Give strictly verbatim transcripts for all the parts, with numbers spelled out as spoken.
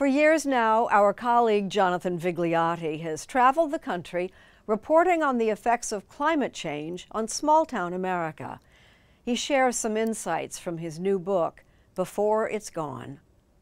For years now, our colleague Jonathan Vigliotti has traveled the country reporting on the effects of climate change on small-town America. He shares some insights from his new book, Before It's Gone.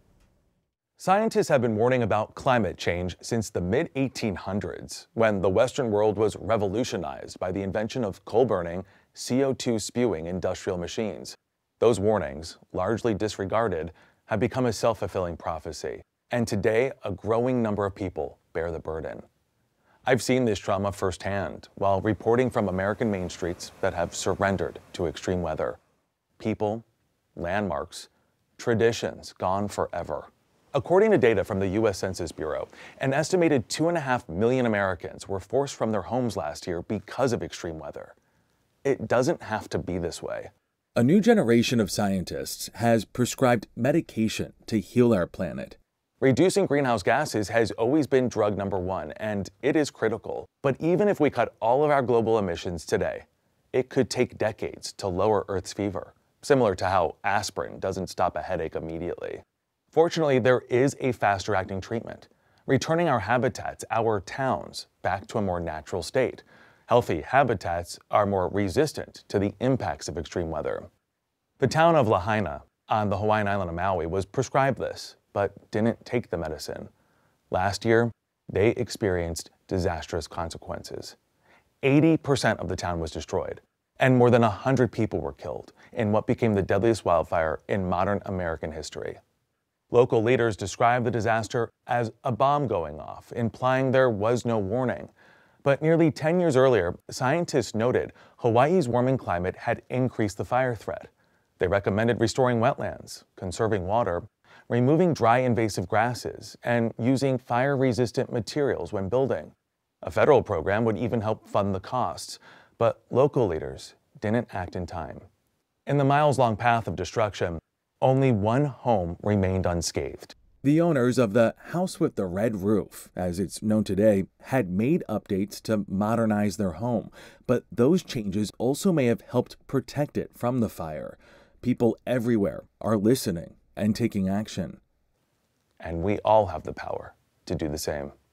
Scientists have been warning about climate change since the mid eighteen hundreds, when the Western world was revolutionized by the invention of coal-burning, C O two spewing industrial machines. Those warnings, largely disregarded, have become a self-fulfilling prophecy, and today a growing number of people bear the burden. I've seen this trauma firsthand while reporting from American main streets that have surrendered to extreme weather. People, landmarks, traditions gone forever. According to data from the U S Census Bureau, an estimated two and a half million Americans were forced from their homes last year because of extreme weather. It doesn't have to be this way. A new generation of scientists has prescribed medication to heal our planet. Reducing greenhouse gases has always been drug number one, and it is critical. But even if we cut all of our global emissions today, it could take decades to lower Earth's fever, similar to how aspirin doesn't stop a headache immediately. Fortunately, there is a faster-acting treatment, returning our habitats, our towns, back to a more natural state. Healthy habitats are more resistant to the impacts of extreme weather. The town of Lahaina on the Hawaiian island of Maui was prescribed this, but didn't take the medicine. Last year, they experienced disastrous consequences. eighty percent of the town was destroyed, and more than one hundred people were killed in what became the deadliest wildfire in modern American history. Local leaders described the disaster as a bomb going off, implying there was no warning. But nearly ten years earlier, scientists noted Hawaii's warming climate had increased the fire threat. They recommended restoring wetlands, conserving water, removing dry invasive grasses, and using fire-resistant materials when building. A federal program would even help fund the costs, but local leaders didn't act in time. In the miles-long path of destruction, only one home remained unscathed. The owners of the house with the red roof, as it's known today, had made updates to modernize their home, but those changes also may have helped protect it from the fire. People everywhere are listening and taking action. And we all have the power to do the same.